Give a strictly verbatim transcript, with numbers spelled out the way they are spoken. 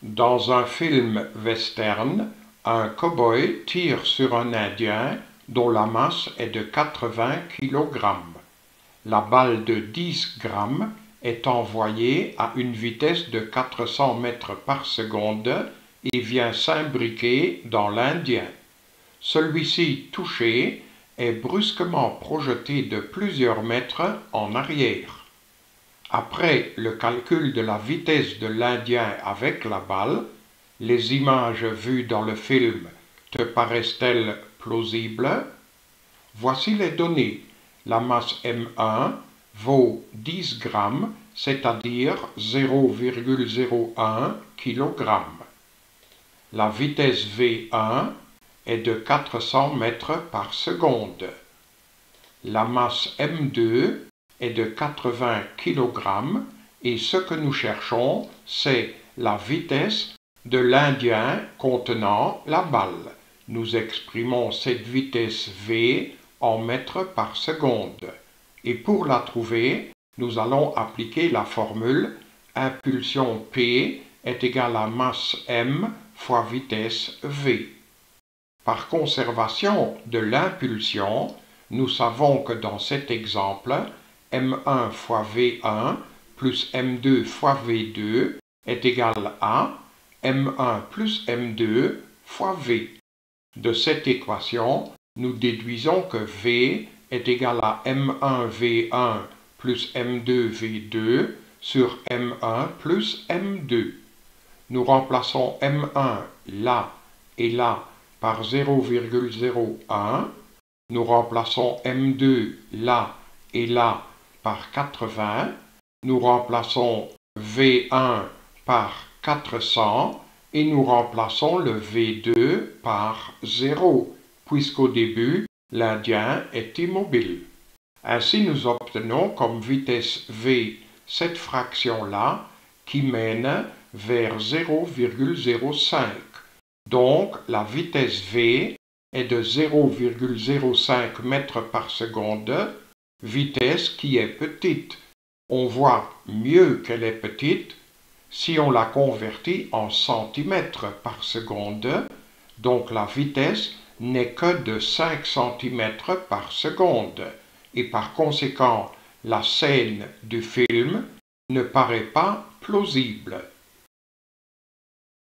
Dans un film western, un cow-boy tire sur un Indien dont la masse est de quatre-vingts kilogrammes. La balle de dix grammes est envoyée à une vitesse de quatre cents mètres par seconde et vient s'imbriquer dans l'Indien. Celui-ci, touché, est brusquement projeté de plusieurs mètres en arrière. Après le calcul de la vitesse de l'Indien avec la balle, les images vues dans le film te paraissent-elles plausibles? Voici les données. La masse M un vaut dix grammes, c'est-à-dire zéro virgule zéro un kg. La vitesse V un est de quatre cents mètres par seconde. La masse M deux est de quatre-vingts kilogrammes et ce que nous cherchons, c'est la vitesse de l'Indien contenant la balle. Nous exprimons cette vitesse V en mètres par seconde. Et pour la trouver, nous allons appliquer la formule impulsion P est égale à masse M fois vitesse V. Par conservation de l'impulsion, nous savons que dans cet exemple, M un fois V un plus M deux fois V deux est égal à M un plus M deux fois V. De cette équation, nous déduisons que V est égal à M un V un plus M deux V deux sur M un plus M deux. Nous remplaçons M un là et là par zéro virgule zéro un. Nous remplaçons M deux là et là par quatre-vingts. Nous remplaçons V un par quatre cents et nous remplaçons le V deux par zéro, puisqu'au début, l'Indien est immobile. Ainsi, nous obtenons comme vitesse V cette fraction-là qui mène vers zéro virgule zéro cinq. Donc, la vitesse V est de zéro virgule zéro cinq mètres par seconde, vitesse qui est petite. On voit mieux qu'elle est petite si on la convertit en centimètres par seconde, donc la vitesse n'est que de cinq centimètres par seconde, et par conséquent, la scène du film ne paraît pas plausible.